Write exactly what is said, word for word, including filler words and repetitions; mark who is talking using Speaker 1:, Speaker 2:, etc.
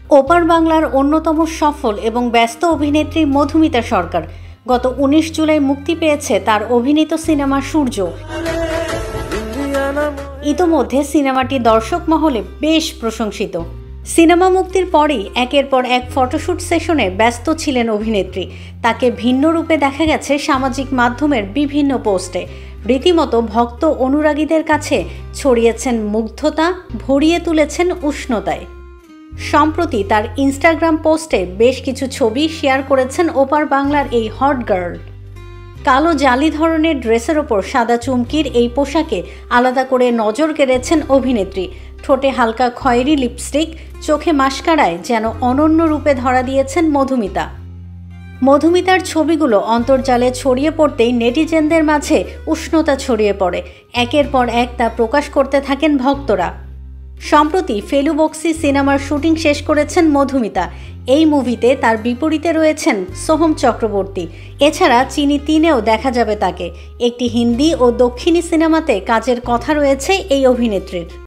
Speaker 1: ওপার বাংলার অন্যতম সফল এবং ব্যস্ত অভিনেত্রী মধুমিতা সরকার গত উনিশ জুলাই মুক্তি পেয়েছে তার অভিনীত সিনেমা সূর্য। ইতোমধ্যে সিনেমাটি দর্শক মহলে বেশ প্রশংসিত। সিনেমা মুক্তির পরই একের পর এক ফটোশুট সেশনে ব্যস্ত ছিলেন অভিনেত্রী। তাকে ভিন্ন রূপে দেখা গেছে সামাজিক মাধ্যমের বিভিন্ন পোস্টে। রীতিমতো ভক্ত অনুরাগীদের কাছে ছড়িয়েছেন মুগ্ধতা, ভরিয়ে তুলেছেন উষ্ণতায়। সম্প্রতি তার ইনস্টাগ্রাম পোস্টে বেশ কিছু ছবি শেয়ার করেছেন ওপার বাংলার এই হট গার্ল। কালো জালি ধরনের ড্রেসের ওপর সাদা চুমকির এই পোশাকে আলাদা করে নজর কেড়েছেন অভিনেত্রী। ঠোঁটে হালকা খয়েরি লিপস্টিক, চোখে মাস্কারায় যেন অনন্য রূপে ধরা দিয়েছেন মধুমিতা। মধুমিতার ছবিগুলো অন্তর্জালে ছড়িয়ে পড়তেই নেটিজেনদের মাঝে উষ্ণতা ছড়িয়ে পড়ে। একের পর এক তা প্রকাশ করতে থাকেন ভক্তরা। সম্প্রতি ফেলু বক্সি সিনেমার শুটিং শেষ করেছেন মধুমিতা। এই মুভিতে তার বিপরীতে রয়েছেন সোহম চক্রবর্তী। এছাড়া চিনি তিনেও দেখা যাবে তাকে। একটি হিন্দি ও দক্ষিণী সিনেমাতে কাজের কথা রয়েছে এই অভিনেত্রীর।